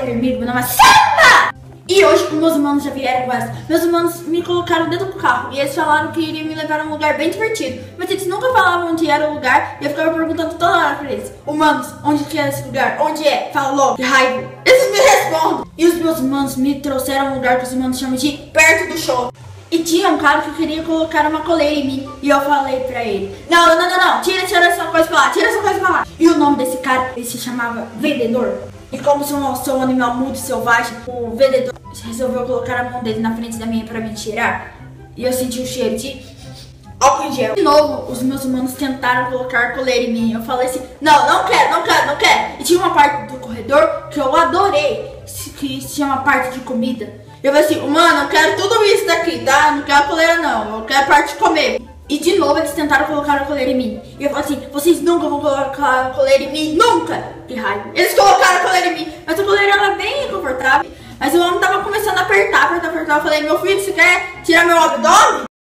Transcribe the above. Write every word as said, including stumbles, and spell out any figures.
inimigo, meu nome é Santa! E hoje os meus irmãos já vieram com essa. Meus irmãos me colocaram dentro do carro e eles falaram que iriam me levar a um lugar bem divertido. Mas eles nunca falavam onde era o lugar e eu ficava perguntando toda hora pra eles: humanos, onde que é esse lugar? Onde é? Fala logo, que raiva. Eles me respondem. E os meus irmãos me trouxeram a um lugar que os irmãos chamam de perto do show. E tinha um cara que queria colocar uma coleira em mim. E eu falei pra ele: Não, não, não, não, tira, tira essa coisa pra lá, tira essa coisa pra lá. E o nome desse cara, ele se chamava Vendedor. E como sou um, sou um animal muito selvagem, o vendedor resolveu colocar a mão dele na frente da minha pra me tirar. E eu senti o cheiro de álcool em gel. De novo, os meus irmãos tentaram colocar coleira em mim. Eu falei assim: Não, não quero, não quero, não quero. E tinha uma parte do corredor que eu adorei, que se chama parte de comida. Eu falei assim: mano, eu quero tudo isso daqui, tá? Não quero a coleira não, eu quero a parte de comer. E de novo eles tentaram colocar a coleira em mim. E eu falei assim: vocês nunca vão colocar a coleira em mim, nunca! Que raiva. Eles colocaram a coleira em mim, mas a coleira era bem confortável. Mas o homem tava começando a apertar, apertar, apertar. Eu falei: meu filho, você quer tirar meu abdômen?